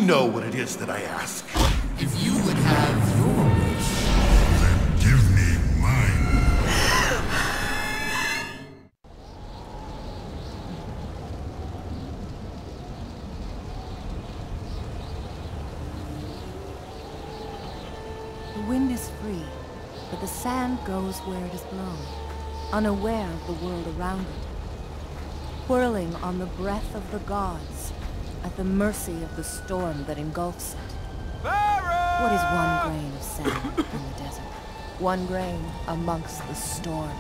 know what it is that I ask. If you would have your wish, Then give me mine. The wind is free, but the sand goes where it is blown, unaware of the world around it, whirling on the breath of the gods, at the mercy of the storm that engulfs it. What is one grain of sand in the desert? One grain amongst the storm.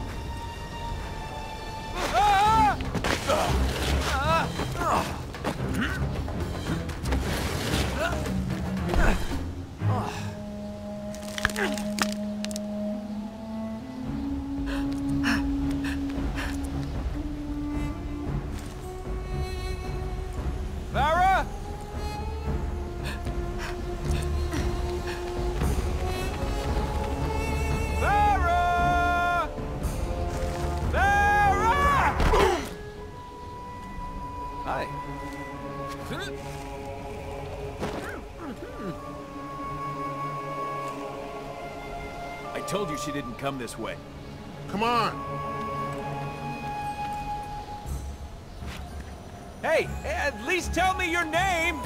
I told you she didn't come this way. Come on. Hey, at least tell me your name!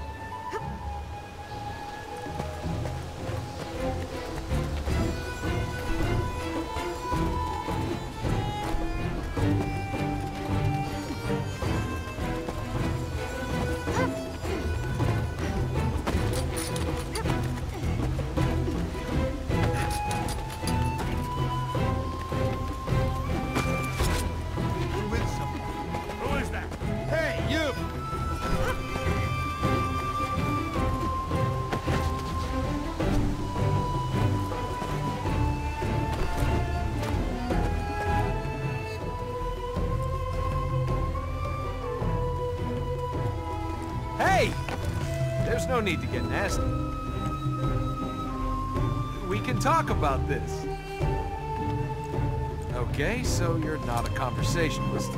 Hey! There's no need to get nasty. We can talk about this. Okay, so you're not a conversationalist.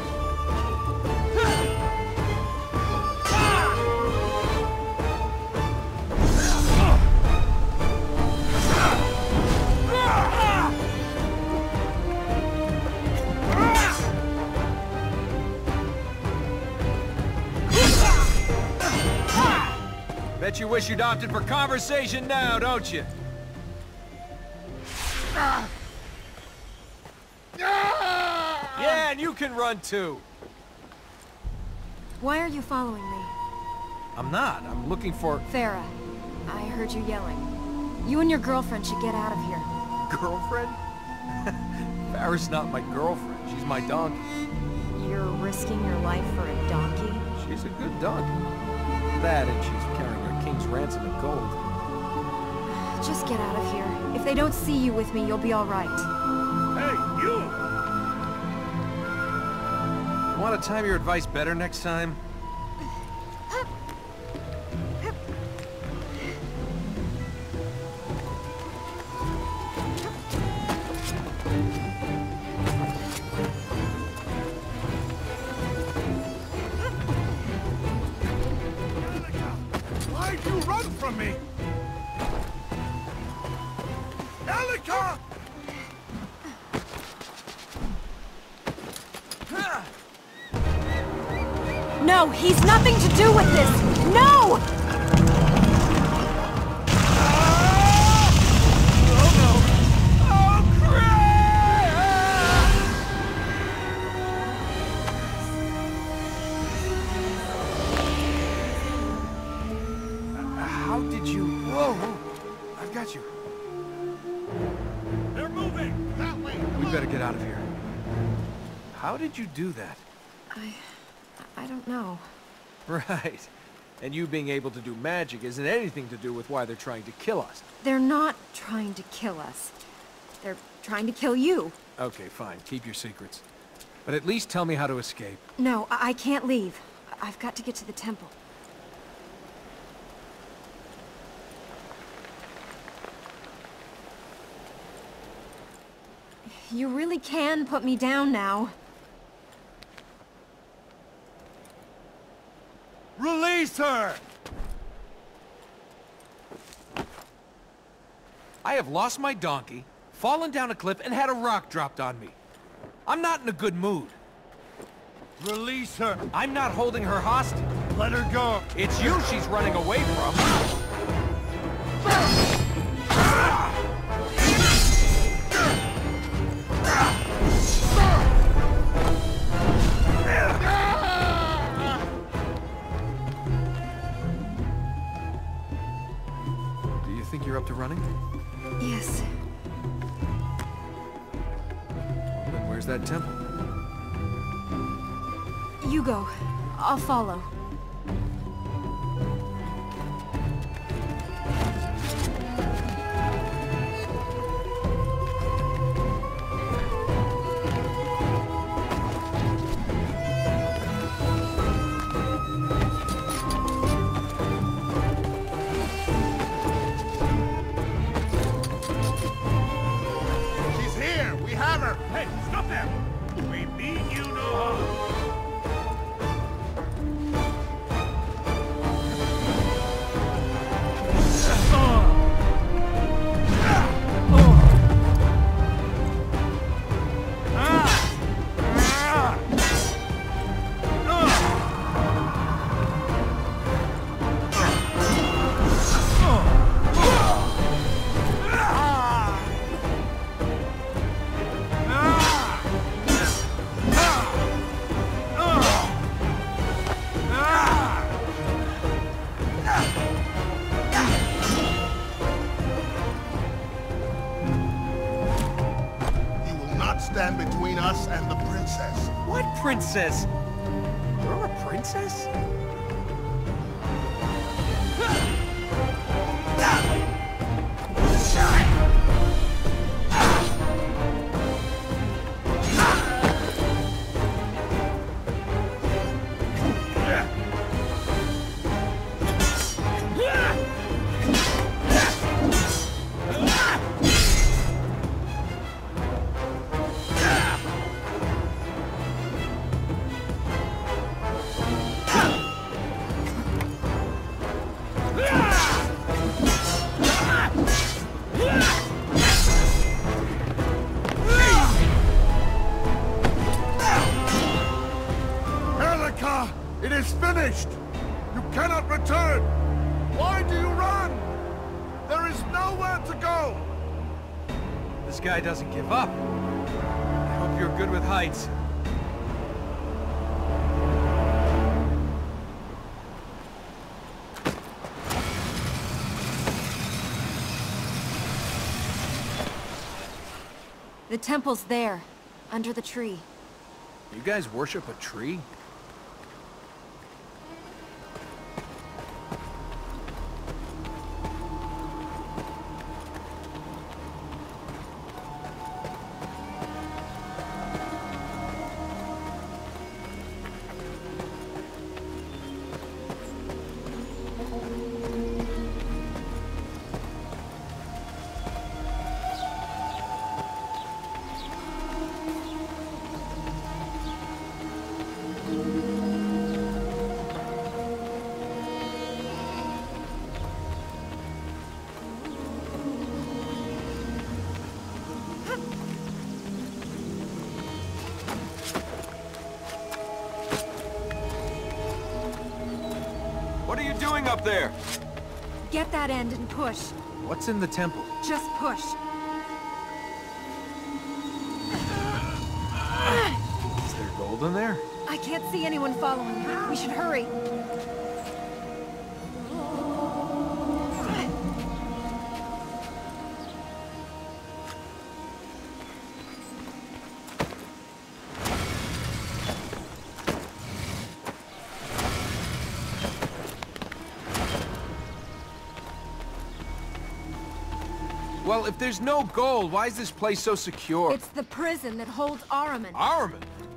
Bet you wish you'd opted for conversation now, don't you? Yeah, and you can run too. Why are you following me? I'm not. I'm looking for... Farah, I heard you yelling. You and your girlfriend should get out of here. girlfriend? Farah's not my girlfriend. She's my donkey. You're risking your life for a donkey? She's a good donkey. That and she's carrying her king's ransom of gold. Just get out of here. If they don't see you with me, you'll be all right. Hey, you! Want to time your advice better next time? Why'd you run from me? Elika! No, he's nothing to do with this! No! How did you... Whoa, whoa. I've got you. They're moving! That way! We better get out of here. How did you do that? I don't know. Right. And you being able to do magic isn't anything to do with why they're trying to kill us. They're not trying to kill us. They're trying to kill you. Okay, fine. Keep your secrets. But at least tell me how to escape. No, I can't leave. I've got to get to the temple. You really can put me down now. Release her! I have lost my donkey, fallen down a cliff, and had a rock dropped on me. I'm not in a good mood. Release her. I'm not holding her hostage. Let her go. It's you she's running away from. Do you think you're up to running? Yes. Then where's that temple? You go. I'll follow. She's here. We have her. Hey, stop there. We mean you no harm. Stand between us and the princess. What princess? You're a princess? It is finished! You cannot return! Why do you run? There is nowhere to go! This guy doesn't give up. I hope you're good with heights. The temple's there, under the tree. You guys worship a tree? What are you doing up there? Get that end and push. What's in the temple? Just push. Is there gold in there? I can't see anyone following you. We should hurry. Well, if there's no gold, why is this place so secure? It's the prison that holds Ahriman. Ahriman?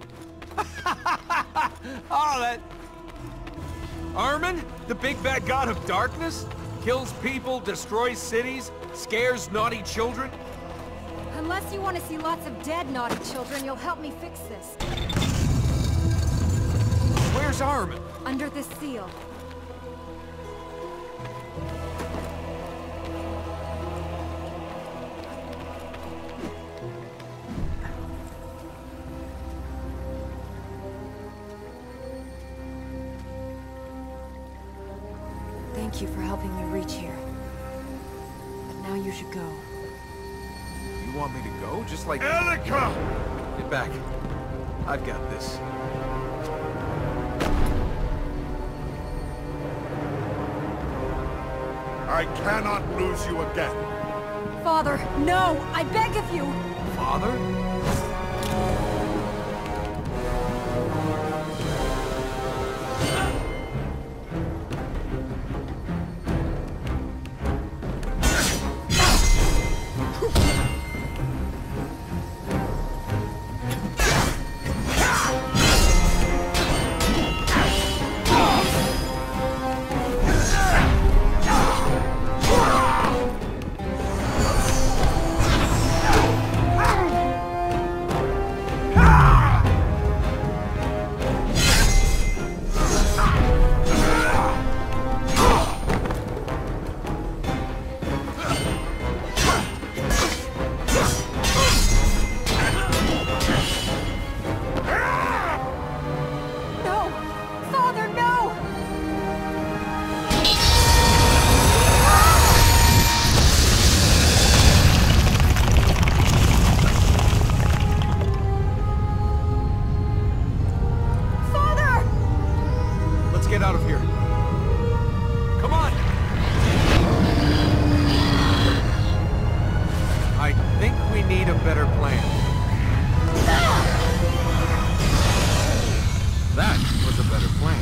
Oh, that... Ahriman? The big bad god of darkness? Kills people, destroys cities, scares naughty children? Unless you want to see lots of dead naughty children, you'll help me fix this. Where's Ahriman? Under this seal. Thank you for helping me reach here. But now you should go. You want me to go? Just like... Elika! Get back. I've got this. I cannot lose you again. Father, no! I beg of you! Father? Get out of here. Come on! I think we need a better plan. That was a better plan.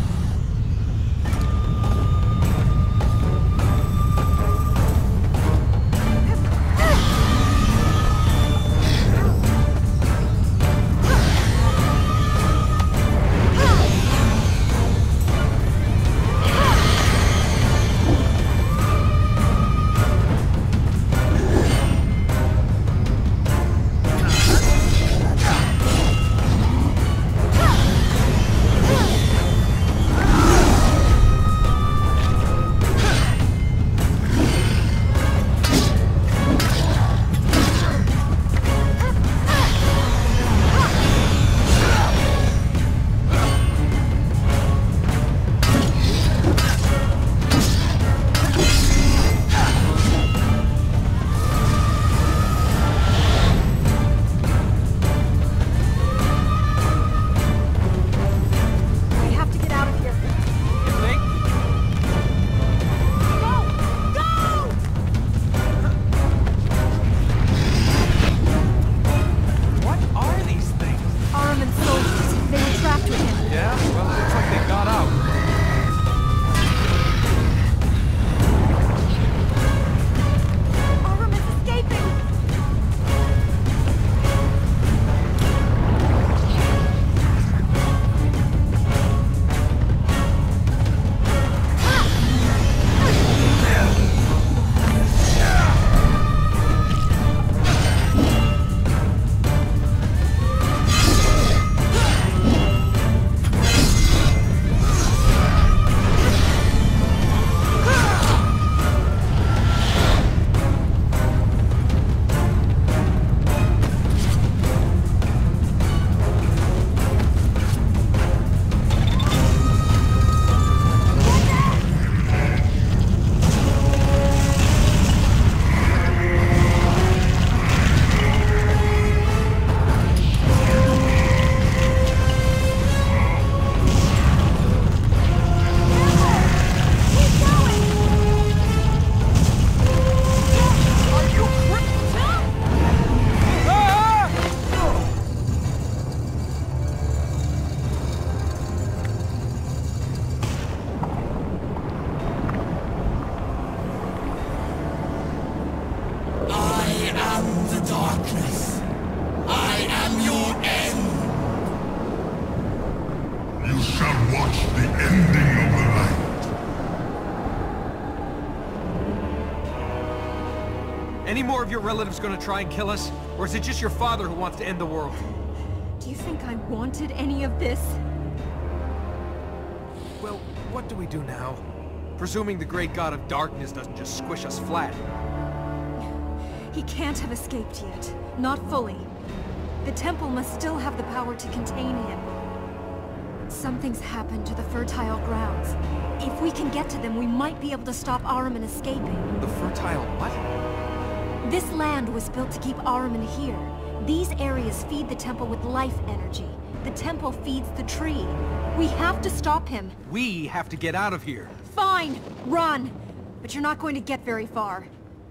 darkness. I am your end. You shall watch the ending of the light. Any more of your relatives gonna try and kill us? Or is it just your father who wants to end the world? Do you think I wanted any of this? Well, what do we do now? Presuming the great god of darkness doesn't just squish us flat. He can't have escaped yet. Not fully. The temple must still have the power to contain him. Something's happened to the fertile grounds. If we can get to them, we might be able to stop Ahriman escaping. The fertile what? This land was built to keep Ahriman here. These areas feed the temple with life energy. The temple feeds the tree. We have to stop him. We have to get out of here. Fine, run. But you're not going to get very far.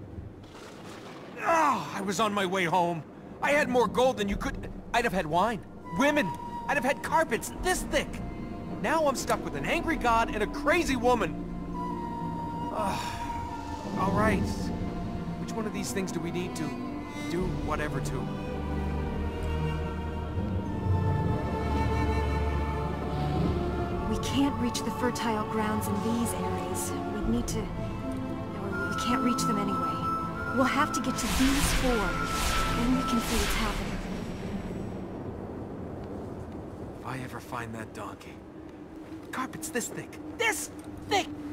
Oh, I was on my way home. I had more gold than you could... I'd have had wine, women. I'd have had carpets this thick. Now I'm stuck with an angry god and a crazy woman. All right. Which one of these things do we need to do whatever to? We can't reach the fertile grounds in these areas. We'd need to... or we can't reach them anyway. We'll have to get to these four. Then we can see what's happening. If I ever find that donkey. Carpet's this thick. This thick!